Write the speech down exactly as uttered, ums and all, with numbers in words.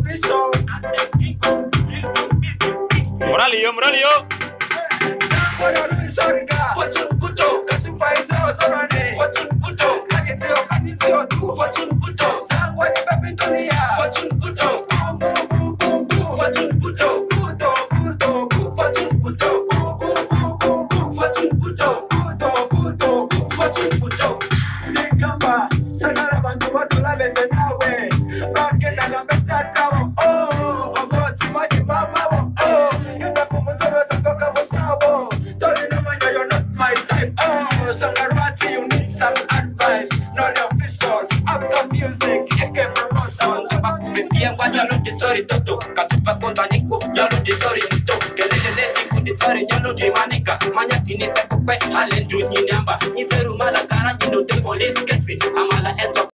official. Moralio, moralio. Sanguano Luis Orga. Fortune Buto. Kasupa Ito Sorane. Fortune Buto. Kanyetio Kanitio Tu. Fortune Buto. Sanguani Pepintonia. Fortune Buto. Boom, boom, boom, boom, boom. Fortune Buto. Buto, buto, buto. Fortune Buto. Boom, boom, boom, boom, boom. Fortune Buto. Buto, buto, buto. Fortune Buto. Tekamba. Sagara bantu watu labese nawe. Bakenda na mbetata wo. Oh, oboti maji mama wo. Oh, kenda kumusawa satoka musawo. Toli no man, you're not my type. Oh, Sangarwati, you need some advice. Not the official. After music, it came from us. Kumbia kwa nyalo di sorry toto. Katupa konta niko. Nyalo di sorry nito. Kelele niko di sorry nyalo di manika. Manya tinita kukwe. Halendu nyinamba. Iferu malakara nyino de police kesi. Amala enzo.